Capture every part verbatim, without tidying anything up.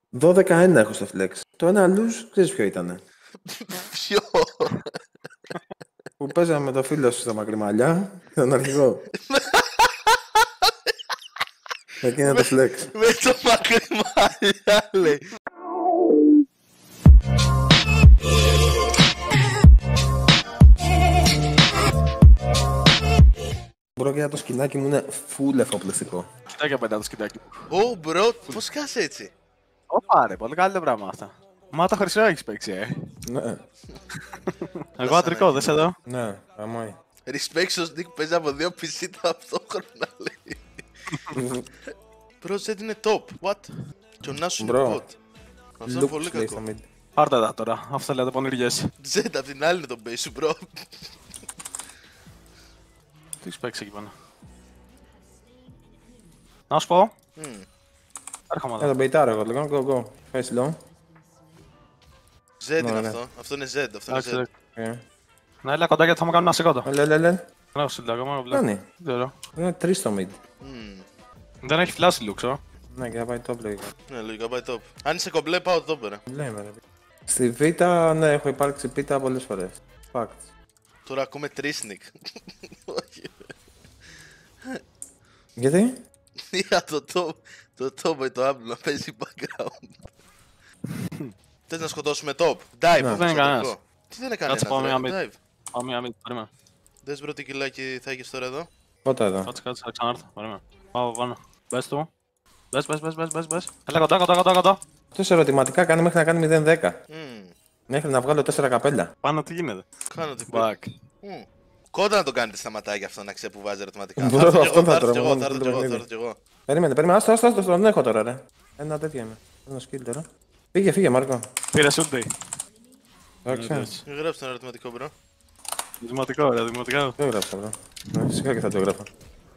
δώδεκα ένα έχω στο flex. Το ένα lose, ξέρεις ποιο ήτανε. Ποιο? Που παίζαμε με το φίλο σου στα μακριμαλιά και τον αρχηγό. Εκεί είναι το flex. Με το μακριμάλια, λέει. Μπρο, και το σκηνάκι μου είναι full εφοπλιστικό. Κοιτάκια πετά το σκητάκι. Ω, μπρο, πώς σκάσε έτσι? Ωπα ρε, πολύ καλό πράγμα αυτά. Μα το χρυσό έχεις παίξει, ε. Ναι, Εγώ αντρικό, δες εδώ. ναι, αμάει. Respect στο Nick που παίζει από δύο πι σι ταυτόχρονα, λέει. Μπρο, Z είναι top. What? Και ο Νάσος είναι Μπρο. bot. Αυτό είναι πολύ Looks, λέει, κακό. στα mid. Πάρτε τα τώρα, αυτά λέτε πονηριές. Z απ' την άλλη είναι το base σου, μπρο. Τι έχεις παίξει εκεί πάνω. Να σου πω. Μμμ. Έρχομαι Ε, εδώ. τον μπεϊτάρω εγώ, λοιπόν, go, go. Face low. Z είναι Ναι, ναι. αυτό. Αυτό είναι Z. Αυτό είναι Εντάξει, Z. εντάξει. Ε, Να έλα κοντά γιατί θα μου κάνουν ένα σηκώτο. Έλε, έλε, έλε. Να σου λέω, ακόμα βλέπω. Κάνει. Δεν ξέρω. Είναι τρεις στο mid. Μμμ. Δεν έχει φλάσει λουξο. Ναι, και θα πάει top λογικά. Ναι, λογικά πάει top. Αν είσαι κομπλέ, πάω top, ρε. Λέμε, ρε. Στη Β, ναι, έχω υπάρξει πίτα πολλές φορές. Facts. Τώρα ακούμε τρίσνικ. Όχι. Γιατί? Για το top, το top με το Apple να παίζει background. Θες να σκοτώσουμε top? Dive, Ναι. όπως Δεν είναι το κανένας. δικό. Τι δεν είναι Κάτσε, κανένας, πάμε ρε, μια dive. Πάμε μια μύτη, περίμενα. Δες μπρο τι κιλάκι θα έχεις τώρα εδώ. Πότε εδώ. Κάτσε, κάτσε, θα ξανάρθω, περίμενα. Πάω πάνω. Μπες του. Μπες, μπες, μπες, μπες, μπες, μπες. Έλα κοντά, κοντά, κοντά, κοντά. Αυτός ερωτηματικά κάνει μέχρι να κάνει μηδέν δέκα. Μμμ. Μέχρι να βγάλω τέσσερα καπέλα. Πάνω τι γίνεται. Κάνω την Back. Μμμ. Κόντα να το κάνετε στα ματάκια αυτό να ξέρει που βάζει ερωτηματικά. Μπρο, Θα έρθω κι αυτό εγώ, θα θα έρθω κι τρώω, εγώ, μόνο θα έρθω το κι εγώ, θα παιχνίδι. έρθω κι εγώ. Περίμενε, περίμενε. Άστο, άστο, άστο, τον έχω τώρα, ρε. Ένα τέτοιο είμαι. Ένα skill τώρα. Φύγε, φύγε, Μάρκο. Πήρε σούντι. Εντάξει. Γράψτε ένα ερωτηματικό, μπρο. Δημοτικό, ρε, δημοτικό. Το έγραψα, μπρο. Ναι, φυσικά και θα το έγραφα.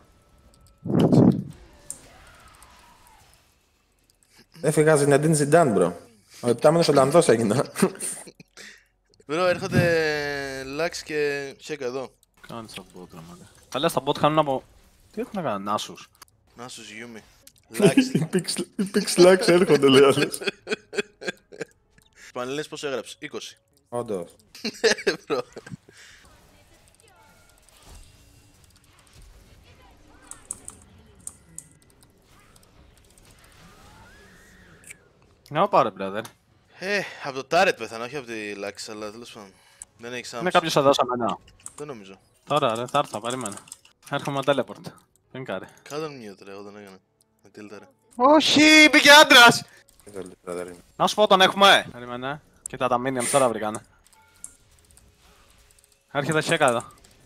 Έφυγα Ζινεντίν Ζιντάν, μπρο. Ο επτάμενος Ολλανδός έγινα. Μπρο, έρχονται Λάξ και Τσέκα εδώ. Κάνεις τα bot, ρε μάκα. Τα λες τα bot κάνουν από... Τι έχουν να κάνουν, Νάσους. Να σου Γιούμι. Λάξ. Οι Pixlax έρχονται, λέει άλλος. Πανελλήνες πόσο έγραψε, είκοσι. Όντως. Μπρο. Να πάρε, brother. Ε, από το Τάρετ πέθανα, όχι από τη Λάξ, αλλά τέλος πάντων. Δεν έχει Είναι άμψη. κάποιος εδώ σαν μένα. Δεν νομίζω. Τώρα, ρε, θα έρθω, περίμενα. Έρχομαι teleport. Δεν κάρε. Κάτω mute, ρε, εγώ δεν έκανα. Με τίλταρε. Όχι, μπήκε άντρας! Τι θέλει, brother, είναι. Να σου πω, τον έχουμε. Περίμενε. Κοίτα τα minions τώρα βρήκανε. Έρχεται Σέκα εδώ.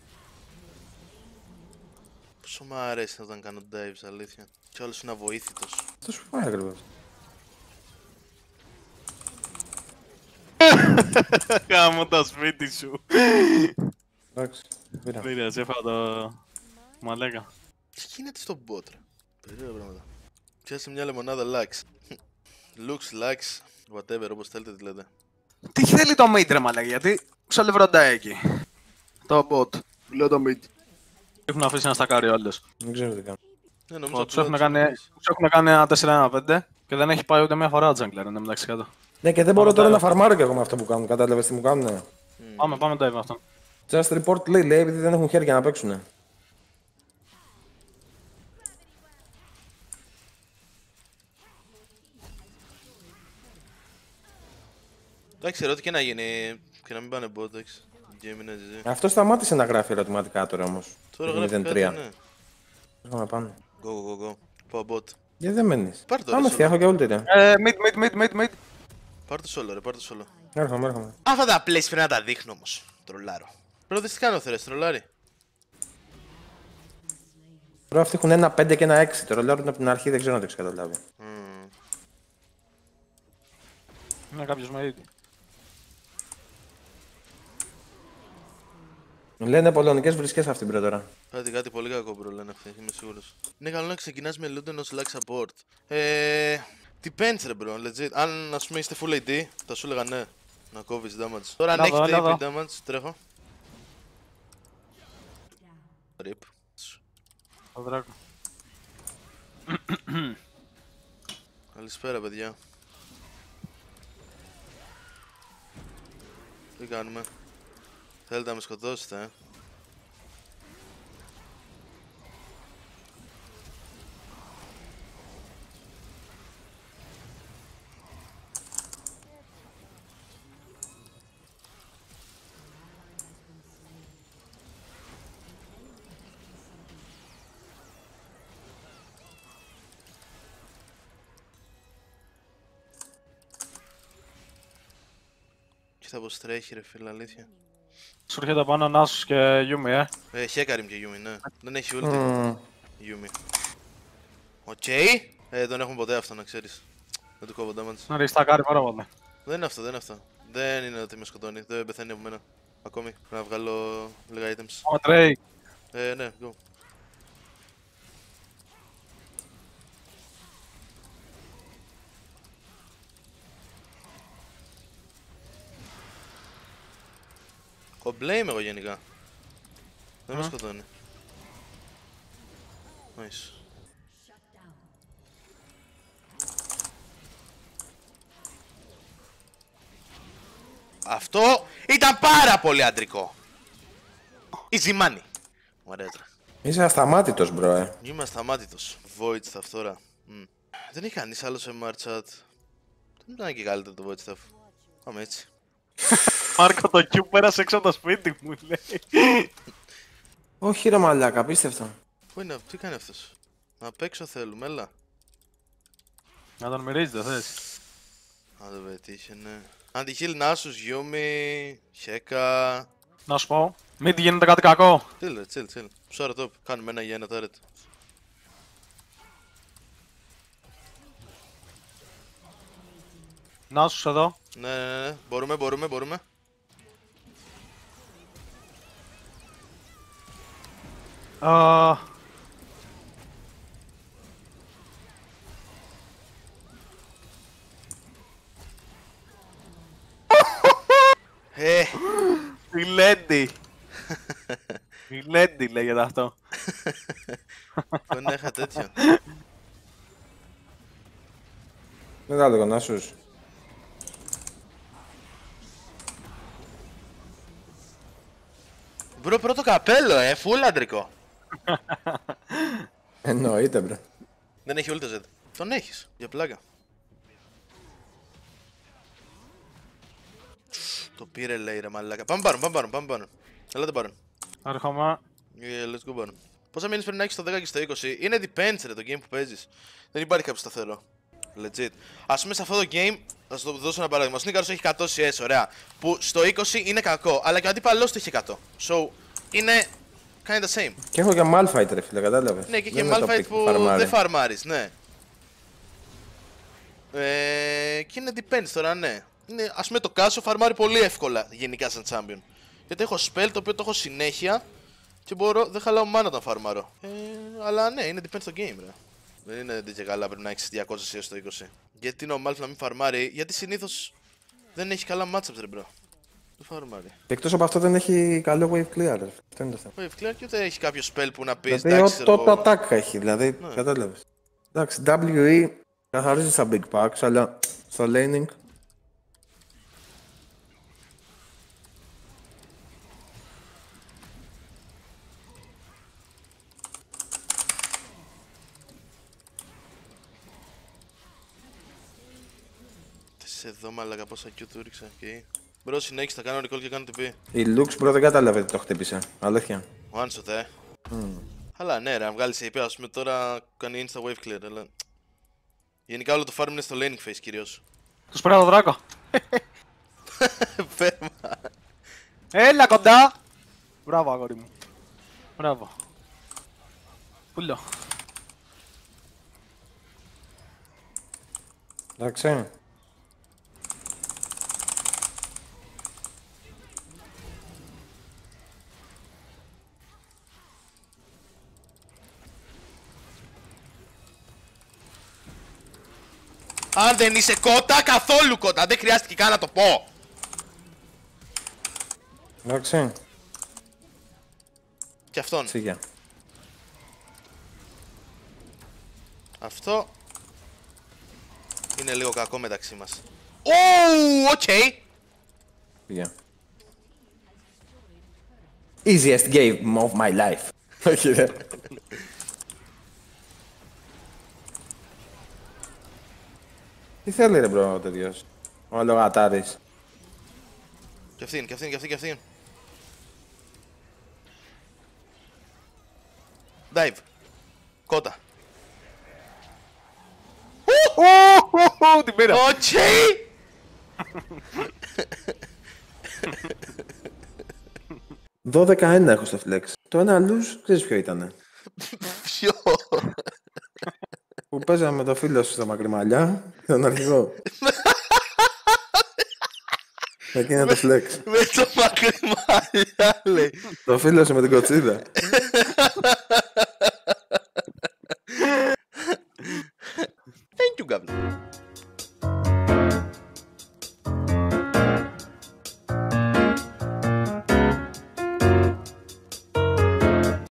Πόσο μου αρέσει όταν κάνω dives, αλήθεια. Κι άλλος είναι αβοήθητος. Αυτό σου πάει ακριβώς. Κάμω το σπίτι σου. Εντάξει. Πήρα. Πήρες, έφαγα το... Μαλέκα. Τι γίνεται στο bot, ρε. Περίεργα πράγματα. Πιάσε μια λεμονάδα Lux. Lux, Lux, whatever, όπως θέλετε τη λέτε. Τι θέλει το mid, ρε μαλέκα, γιατί ψαλευροντάει εκεί. Το bot. Λέω το mid. Έχουν αφήσει να στακάρει ο άλλος. Δεν ξέρω τι κάνω. Ναι, νομίζω Τους έχουν απλά κάνει, τους τους έχουν κάνει ένα τέσσερα ένα πέντε και δεν έχει πάει ούτε μια φορά ο jungler, είναι μεταξύ κάτω. Ναι, και δεν μπορώ Πάμε τώρα τα- να φαρμάρω κι εγώ με αυτό που κάνουν. Κατάλαβες τι μου κάνουνε. Πάμε, πάμε dive αυτόν. Just report λέει, λέει, επειδή δεν έχουν χέρια να παίξουνε. Εντάξει, ρώτη και να γίνει και να μην πάνε bot, εντάξει. Game είναι τζι τζι. Αυτό σταμάτησε να γράφει ερωτηματικά τώρα όμως. Τώρα Είναι γράφει μηδέν κάτι, τρία. ναι. Έρχομαι πάνω. Go, go, go. Πάω bot. Γιατί δεν μένεις. Πάρ' το, Πάμε ρε, φτιάχνω και ulti, ρε. Ε, mid, mid, mid, mid, mid. Πάρ' το solo, ρε, πάρ' το solo. Έρχομαι, έρχομαι. Αυτά τα plays πρέπει να τα δείχνω όμως. Τρολάρω. Πρώτα τι κάνω, θερές, τρολάρι. Τώρα αυτοί έχουν ένα πέντε και ένα έξι. Το ρολάρουν από την αρχή, δεν ξέρω αν το έχεις καταλάβει. Μμμ. Είναι κάποιος με ήδη. Λένε πολωνικές βρισκές αυτήν πριν τώρα. Κάτι, κάτι πολύ κακό bro λένε αυτοί, είμαι σίγουρος. Είναι καλό να ξεκινάς με loot ενός lag support. Ε, depends ρε bro, legit. Αν ας πούμε είστε full έι ντι, θα σου έλεγα ναι, να κόβεις damage. Τώρα αν Έλα εδώ, έχετε έλα έι πι εδώ. damage, τρέχω. Rip. Το δράκο. Καλησπέρα παιδιά. Τι κάνουμε? Θέλετε να με σκοτώσετε, ε? Κοίτα πως τρέχει ρε φίλε, αλήθεια. Σου έρχεται πάνω Νάσους και Γιούμι, ε. Ε, Χέκαριμ και Γιούμι, ναι. Δεν έχει ulti. Mm. Γιούμι. Οκ. Ε, δεν έχουμε ποτέ αυτό, να ξέρεις. Δεν του κόβω damage. Να ριστακάρει πάρα πολύ. Δεν είναι αυτό, δεν είναι αυτό. Δεν είναι ότι με σκοτώνει. Δεν πεθαίνει από μένα. Ακόμη. Πρέπει να βγάλω λίγα items. Πάμε τρέι. Ε, ναι, go. Κομπλέ είμαι εγώ γενικά. Δεν με Mm. σκοτώνει. Nice. Αυτό ήταν πάρα πολύ αντρικό. Easy money. Ωραία τώρα. Είσαι ασταμάτητος, μπρο, ε. Είμαι ασταμάτητος. Void στα φθορά. Mm. Δεν έχει κανείς άλλο σε εμ αρ chat. Δεν ήταν και καλύτερο το Void stuff. Πάμε έτσι. Μάρκο, το Q πέρασε έξω από το σπίτι μου, λέει. Όχι ρε μαλάκα, απίστευτο. Πού είναι, τι κάνει αυτός? Να παίξω θέλουμε, έλα. Να τον μυρίζει, δεν θες. Αν δεν πετύχει, ναι. Αντιχείλ Νάσους, Γιούμι, Χέκα. Να σου πω. Μην γίνεται κάτι κακό. Chill, ρε, chill, chill. Ψάρα top. Κάνουμε ένα για ένα turret. Νάσους εδώ. Ναι, ναι, ναι. Μπορούμε, μπορούμε, μπορούμε. Α, Ε, Φιλέντι. Φιλέντι λέγεται αυτό. δεν είχα τέτοιο. Μεγάλο το Νάσους. Μπρο, πρώτο καπέλο, ε, φουλ αντρικό. Εννοείται, μπρο. Δεν έχει ult Z. Τον έχεις, για πλάκα. Το πήρε λέει ρε μαλάκα. Πάμε πάρουν, πάμε πάρουν, πάμε πάρουν. Ελάτε πάρουν. Έρχομαι. Yeah, let's go πάρουν. Πόσα μήνες πρέπει να έχεις στο δέκα και στο είκοσι? Είναι depends ρε το game που παίζεις. Δεν υπάρχει κάποιο σταθερό. Legit. Ας πούμε σε αυτό το game, θα σου το δώσω ένα παράδειγμα. Ο Sneakers έχει εκατό σι ες, ωραία. Που στο είκοσι είναι κακό, αλλά και ο αντίπαλός του έχει εκατό. So, είναι kinda same. Και έχω και Malphite ρε φίλε, κατάλαβες. Ναι, και Δεν έχει είναι το Malphite pick που φαρμάρει. δεν φαρμάρεις, ναι. Ε, και είναι depends τώρα, ναι. Είναι, ας πούμε το Κάσο φαρμάρει πολύ εύκολα γενικά σαν champion. Γιατί έχω spell το οποίο το έχω συνέχεια και μπορώ, δεν χαλάω mana όταν φαρμάρω. Ε, αλλά ναι, είναι depends στο game, ρε. Δεν είναι τέτοια καλά, πρέπει να έχεις διακόσια σι ες στο είκοσι. Γιατί είναι ο Malphite να μην φαρμάρει? Γιατί συνήθως δεν έχει καλά matchups, ρε μπρο. Δεν φαρμάρει. Και εκτός από αυτό δεν έχει καλό wave clear, ρε. Αυτό είναι το θέμα. Wave clear και ούτε έχει κάποιο spell που να πεις, Δηλαδή εντάξει, το, ξέρω το εγώ. attack έχει, δηλαδή, Ναι. κατάλαβες. Εντάξει, ντάμπλιου ι καθαρίζει στα big packs, αλλά στο laning Σε εδώ μαλακα πόσα Q του ρίξα. Okay. Μπρο, συνέχισε, θα κάνω recall και κάνω τι πει. η Lux μπρο δεν κατάλαβε τι το χτύπησε. Αλήθεια. One shot, ε. Mm. Αλλά ναι, ρε, αν βγάλει έι πι, ας πούμε τώρα κάνει insta wave clear, αλλά. Γενικά όλο το farm είναι στο laning phase κυρίως. Τους πήρα το δράκο. Πέρμα. Έλα κοντά. Μπράβο αγόρι μου. Μπράβο. Πουλό. Εντάξει. Αν δεν είσαι κότα, καθόλου κότα, δεν χρειάστηκε καν να το πω. Εντάξει. Και αυτόν. Σίγια. Αυτό είναι λίγο κακό μεταξύ μας. Ου, οκ. Σίγια. Easiest game of my life. Όχι ρε. Τι θέλει ρε μπρο ο τέτοιος. Ο αλογατάρης. Κι αυτήν, κι αυτήν, κι αυτήν, κι αυτήν. Dive. Κότα. Την πήρα. Οκ! δώδεκα ένα έχω στο flex. Το ένα lose, ξέρεις ποιο ήτανε. Ποιο? Που παίζαμε με το φίλο σου στα μακρύ μαλλιά, τον αρχηγό. Εκεί είναι το flex. Με το μακρύ μαλλιά λέει. Το φίλο σου με την κοτσίδα.